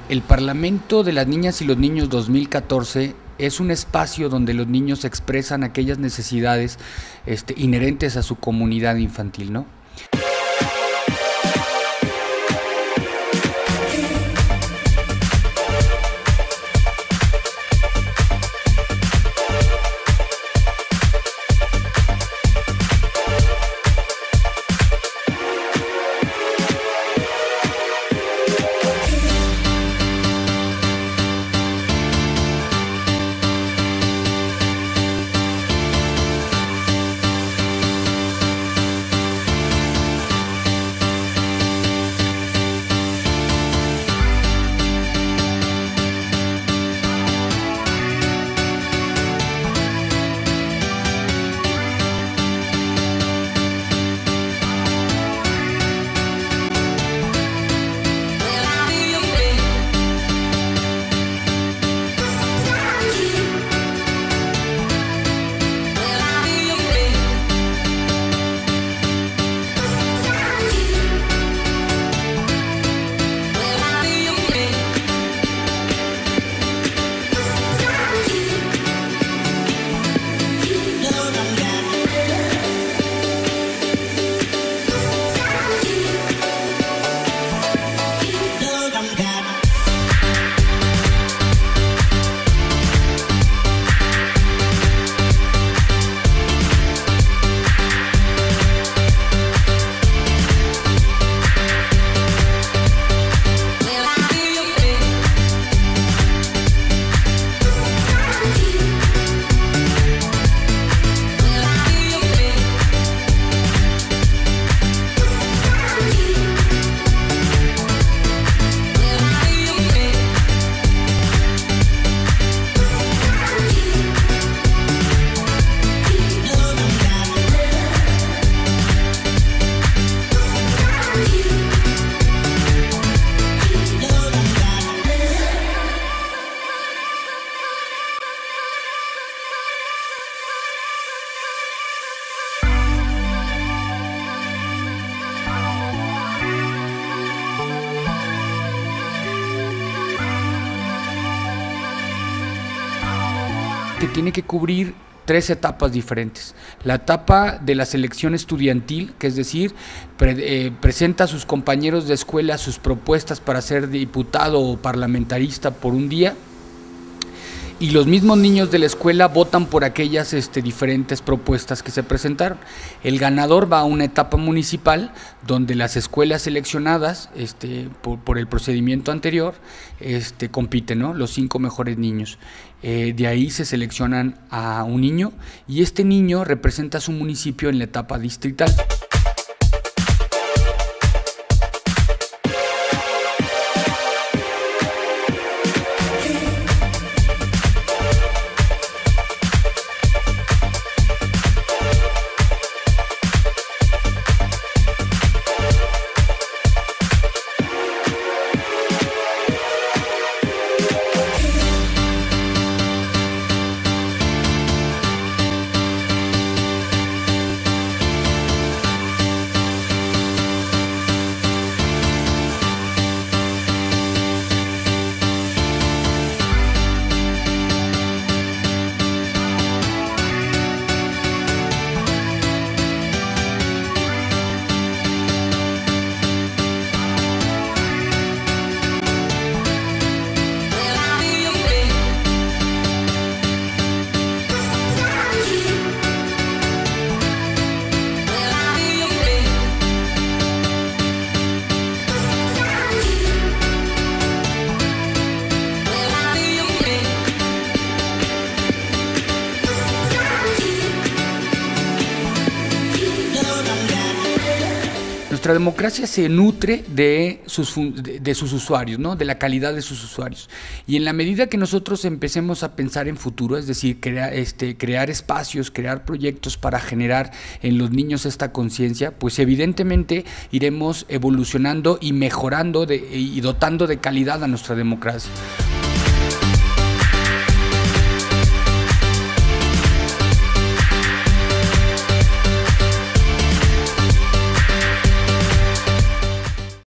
El Parlamento de las Niñas y los Niños 2014 es un espacio donde los niños expresan aquellas necesidades inherentes a su comunidad infantil, ¿no? Que tiene que cubrir tres etapas diferentes. La etapa de la selección estudiantil, que es decir, presenta a sus compañeros de escuela sus propuestas para ser diputado o parlamentarista por un día, y los mismos niños de la escuela votan por aquellas diferentes propuestas que se presentaron. El ganador va a una etapa municipal donde las escuelas seleccionadas por el procedimiento anterior compiten, ¿no? Los 5 mejores niños. De ahí se seleccionan a un niño y este niño representa a su municipio en la etapa distrital. Nuestra democracia se nutre de sus usuarios, ¿no? De la calidad de sus usuarios. Y en la medida que nosotros empecemos a pensar en futuro, es decir, crear espacios, crear proyectos para generar en los niños esta conciencia, pues evidentemente iremos evolucionando y mejorando y dotando de calidad a nuestra democracia.